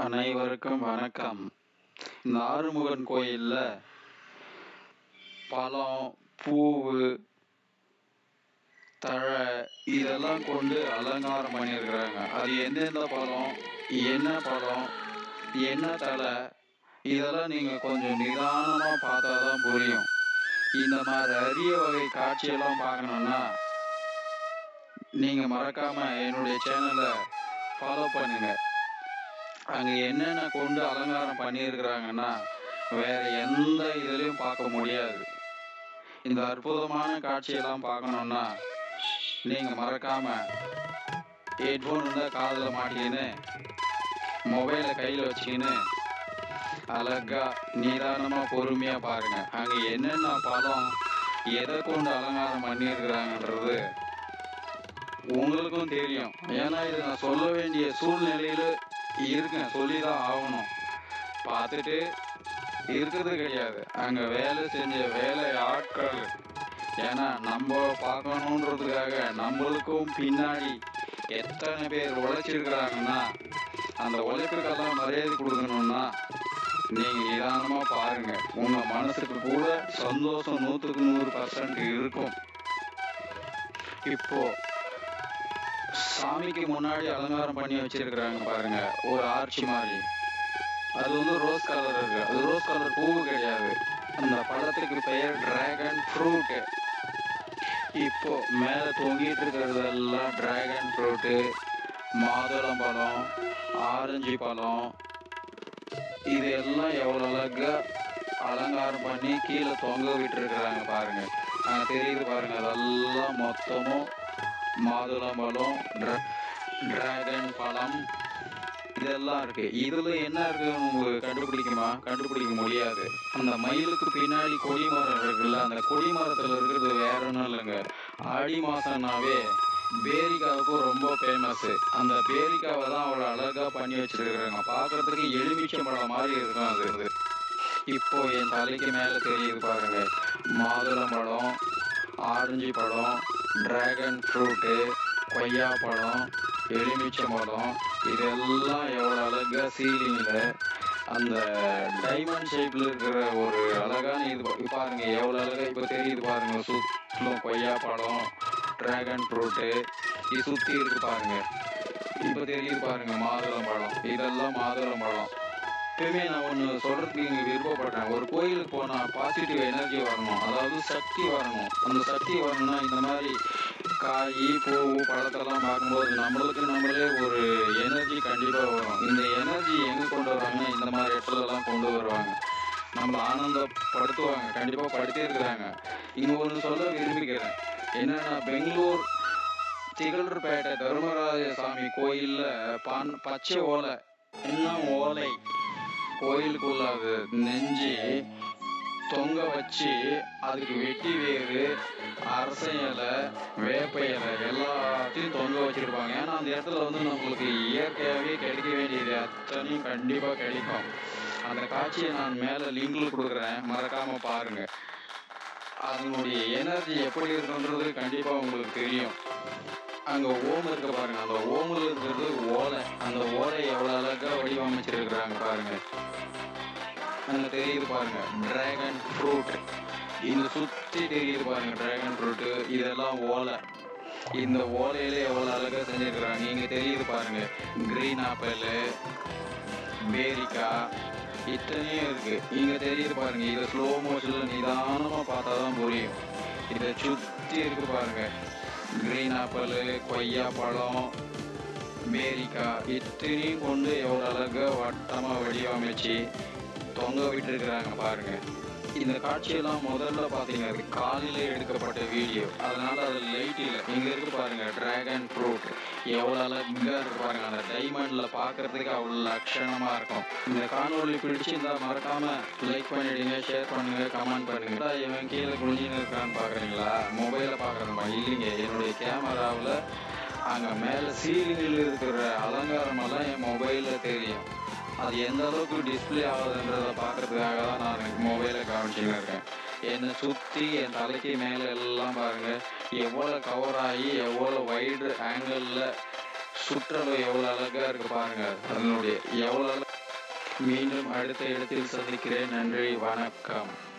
அனைவருக்கும் வணக்கம். இந்த ஆறுமுகன் கோயில்ல பழம், பூவு, தழை இதெல்லாம் கொண்டு அலங்காரம் பண்ணியிருக்கிறாங்க. அது எந்தெந்த பழம், என்ன தழை, இதெல்லாம் நீங்க கொஞ்சம் நிதானமா பார்த்தாதான் புரியும். இந்த மாதிரி அரிய வகை காட்சியெல்லாம் பார்க்கணும்னா நீங்க மறக்காம என்னுடைய சேனலை ஃபாலோ பண்ணுங்க. அங்க என்னென்ன கொண்டு அலங்காரம் பண்ணியிருக்கிறாங்கன்னா வேற எந்த இதுலயும் பார்க்க முடியாது. இந்த அற்புதமான காட்சியெல்லாம் பார்க்கணும்னா நீங்க மறக்காம ஹெட்ஃபோன் இருந்தா காதுல மாட்டிக்கின்னு மொபைலை கையில வச்சுக்கின்னு அழகா நிதானமா பொறுமையா பாருங்க. அங்க என்னென்ன பழம் எதை கொண்டு அலங்காரம் பண்ணியிருக்கிறாங்கன்றது உங்களுக்கும் தெரியும். ஏன்னா இது நான் சொல்ல வேண்டிய சூழ்நிலையில இருக்கேன், சொல்லிதான் ஆகணும். பார்த்துட்டு இருக்கிறது கிடையாது. அங்க வேலை செஞ்ச வேலை ஆட்கள், ஏன்னா நம்ம பார்க்கணுன்றதுக்காக நம்மளுக்கும் பின்னாடி எத்தனை பேர் உழைச்சிருக்கிறாங்கன்னா அந்த உழைப்புக்கெல்லாம் மரியாதை கொடுக்கணும்னா நீங்க நிதானமா பாருங்க. உங்க மனசுக்கு கூட சந்தோஷம் 100% இருக்கும். இப்போ சாமிக்கு முன்னாடி அலங்காரம் பண்ணி வச்சிருக்கிறாங்க பாருங்க, ஒரு ஆர்ச்சி மாதிரி. அது ரோஸ் கலர் இருக்கு. அது ரோஸ் கலர் பூவு கிடையாது. அந்த பழத்துக்கு பெயர் டிராகன் ஃப்ரூட். இப்போ மேல தொங்கிட்டு இருக்கிறதெல்லாம் டிராகன் ஃப்ரூட்டு, மாதுளம் பழம், ஆரஞ்சு பழம், இது எல்லாம் எவ்வளவு அழகா அலங்காரம் பண்ணி கீழே தொங்க விட்டு இருக்கிறாங்க பாருங்க. தெரியுது பாருங்க, அதெல்லாம் மொத்தமும் மாதுளம் பழம், டிராகன் பழம் இதெல்லாம் இருக்கு. இதுல என்ன இருக்குன்னு உங்களுக்கு கண்டுபிடிக்க முடியாது. அந்த மயிலுக்கு பின்னாடி கொடிமரம் இருக்குல்ல, அந்த கொடிமரத்துல இருக்கிறது வேற ஒன்றும் இல்லைங்க. ஆடி மாசம்னாவே பேரிக்காவுக்கும் ரொம்ப ஃபேமஸ். அந்த பேரிக்காவை தான் அவ்வளோ அழகா பண்ணி வச்சிருக்கிறாங்க. பார்க்கறதுக்கு எலுமிச்சம்பழம் மாதிரி இருக்கும் அது. இப்போ என் தலைக்கு மேல தெரியுது பாருங்க, மாதுளம் பழம், ஆரஞ்சு பழம், டிராகன் ஃப்ரூட்டு, கொய்யா பழம், எலுமிச்சம்பழம், இதெல்லாம் எவ்வளோ அழகா சீலிங்ல அந்த டைமண்ட் ஷேப்ல இருக்கிற ஒரு அழகான இது பாருங்க, எவ்வளோ அழகா இப்போ தெரியுது பாருங்க. சுற்றிலும் கொய்யா பழம், டிராகன் ஃப்ரூட்டு இது சுற்றி இருக்கு பாருங்க. இப்போ தெரியுது பாருங்க மாதுளம் பழம், இதெல்லாம் மாதுளம் பழம். எப்பயுமே நான் ஒன்று சொல்றதுக்கு இங்கே விருப்பப்படுறேன். ஒரு கோயிலுக்கு போனால் பாசிட்டிவ் எனர்ஜி வரணும், அதாவது சக்தி வரணும். அந்த சக்தி வரணும்னா இந்த மாதிரி காய், பூ, பழத்தெல்லாம் பார்க்கும்போது நம்மளே ஒரு எனர்ஜி கண்டிப்பாக வரும். இந்த எனர்ஜி எங்கே கொண்டு வருவாங்கன்னா இந்த மாதிரி இடத்துலலாம் கொண்டு வருவாங்க, நம்மளை ஆனந்தப்படுத்துவாங்க, கண்டிப்பாக படுத்திருக்கிறாங்க. இங்கே ஒன்று சொல்ல விரும்பிக்கிறேன். என்னன்னா, பெங்களூர் திகழ்பேட்டை தர்மராஜ சாமி கோயிலில் பச்சை ஓலை, இன்னும் ஓலை கோயிலுக்குள்ள அது நெஞ்சு தொங்க வச்சு அதுக்கு வெட்டி வேறு, அரச இலை, வேப்ப இலை எல்லாத்தையும் தொங்க வச்சிருப்பாங்க. ஏன்னா அந்த இடத்துல நம்மளுக்கு இயற்கையாகவே கிடைக்க வேண்டியது அத்தனையும் கண்டிப்பாக கிடைக்கும். அந்த காட்சியை நான் மேலே லிங்க்ல கொடுக்குறேன், மறக்காம பாருங்க. அதனுடைய எனர்ஜி எப்படி இருக்குன்றது கண்டிப்பாக உங்களுக்கு தெரியும். அங்கே ஓம் இருக்க பாருங்க, அந்த ஓமில் இருக்கிறது ஓலை. அந்த ஓலை எவ்வளோ அழகாக வடிவமைச்சிருக்கிறாங்க பாருங்க. அங்கே தெரியுது பாருங்க டிராகன் ஃப்ரூட், இந்த சுற்றி தெரியுது பாருங்க டிராகன் ஃப்ரூட்டு, இதெல்லாம் ஓலை. இந்த ஓலையில எவ்வளோ அழகாக செஞ்சுருக்கிறாங்க. இங்கே தெரியுது பாருங்க கிரீன் ஆப்பிள், பேரிக்காய் இத்தனையும் இருக்கு. இங்கே தெரியுது பாருங்க, இதை ஸ்லோ மோஷன்ல நிதானமாக பார்த்தா தான் புரியும். இதை சுற்றி இருக்கு பாருங்க கிரீன் ஆப்பிள், கொய்யா பழம், பேரிக்காய் இத்தனையும் கொண்டு எவ்வளோ அழகாக வட்டமாக வடிவமைச்சு தொங்க விட்டு இருக்கிறாங்க பாருங்க. இந்த காட்சியெல்லாம் முதல்ல பார்த்தீங்கன்னா அது காலையில் எடுக்கப்பட்ட வீடியோ, அதனால அது லைட் இல்லை. இங்கே இருக்கு பாருங்க டிராகன் ஃப்ரூட் எவ்வளோ அழகாக இருக்கு பாருங்க. அந்த டைமண்ட்ல பார்க்கறதுக்கு அவ்வளோ லட்சணமாக இருக்கும். இந்த காணொலி பிடிச்சிருந்தா மறக்காம லைக் பண்ணிடுங்க, ஷேர் பண்ணுங்க, கமெண்ட் பண்ணுங்க. இவன் கீழே குளிஞ்சின்னு இருக்கான்னு பார்க்குறீங்களா? மொபைலில் பார்க்குறதுமா? இல்லைங்க, என்னுடைய கேமராவில் அங்கே மேலே சீலிங்கில் இருக்கிற அலங்காரமெல்லாம் என் மொபைலில் தெரியும். அது எந்த அளவுக்கு டிஸ்பிளே ஆகுதுன்றதை பார்க்கறதுக்காக தான் நான் மொபைலை கவனிச்சுன்னு இருக்கேன். என்னை சுற்றி என் தலைக்கு மேலே எல்லாம் பாருங்க எவ்வளோ கவர் ஆகி எவ்வளோ வைடு ஆங்கிளில் சுற்றளவு எவ்வளோ அழகாக இருக்குது பாருங்க. அதனுடைய எவ்வளோ மீண்டும் அடுத்த இடத்தில் சந்திக்கிறேன். நன்றி, வணக்கம்.